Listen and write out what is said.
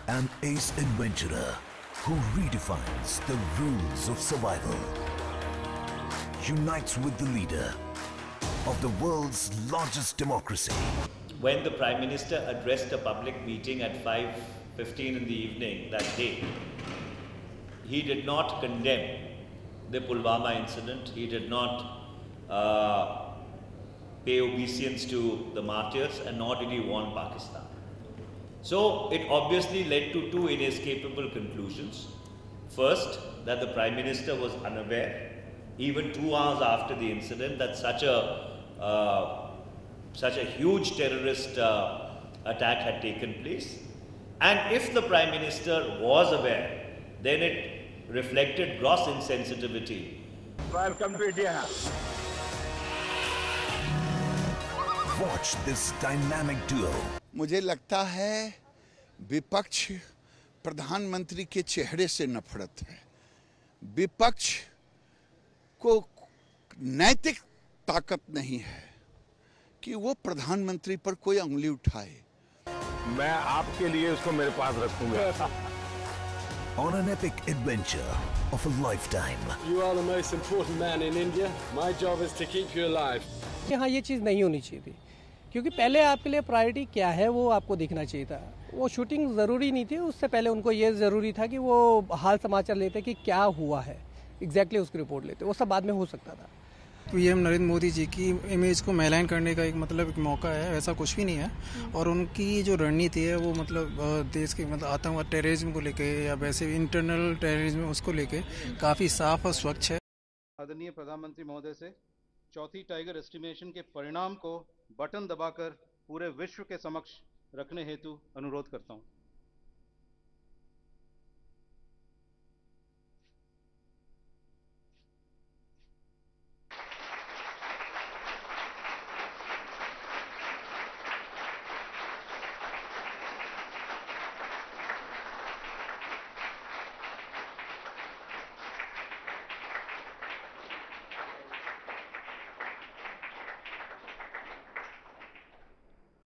An ace adventurer who redefines the rules of survival. Unites with the leader of the world's largest democracy. When the Prime Minister addressed a public meeting at 5:15 in the evening that day, he did not condemn the Pulwama incident. He did not pay obeisance to the martyrs, and nor did he warn Pakistan. So it obviously led to two inescapable conclusions. First, that the Prime Minister was unaware, even 2 hours after the incident, that such a huge terrorist attack had taken place. And if the Prime Minister was aware, then it reflected gross insensitivity. Welcome to India. Watch this dynamic duo. मुझे लगता है विपक्ष प्रधानमंत्री के चेहरे से नफरत है। विपक्ष को नैतिक ताकत नहीं है कि वो प्रधानमंत्री पर कोई उंगली उठाए। मैं आपके लिए उसको मेरे पास रखूंगा। On an epic adventure of a lifetime. You are the most important man in India. My job is to keep you alive. हाँ, ये चीज़ नहीं होनी चाहिए थी, क्योंकि पहले आपके लिए प्रायोरिटी क्या है वो आपको देखना चाहिए था। वो शूटिंग ज़रूरी नहीं थी, उससे पहले उनको ये ज़रूरी था कि वो हाल समाचार लेते कि क्या हुआ है, एग्जैक्टली उसकी रिपोर्ट लेते। वो सब बाद में हो सकता था। पीएम नरेंद्र मोदी जी की इमेज को मैलाइन करने का एक मौका है, ऐसा कुछ भी नहीं है। और उनकी जो रणनीति है वो देश के आतंकवाद टेररिज्म को लेके या वैसे इंटरनल टेररिज्म उसको लेके काफ़ी साफ और स्वच्छ है। आदरणीय प्रधानमंत्री महोदय से चौथी टाइगर एस्टिमेशन के परिणाम को बटन दबाकर पूरे विश्व के समक्ष रखने हेतु अनुरोध करता हूं।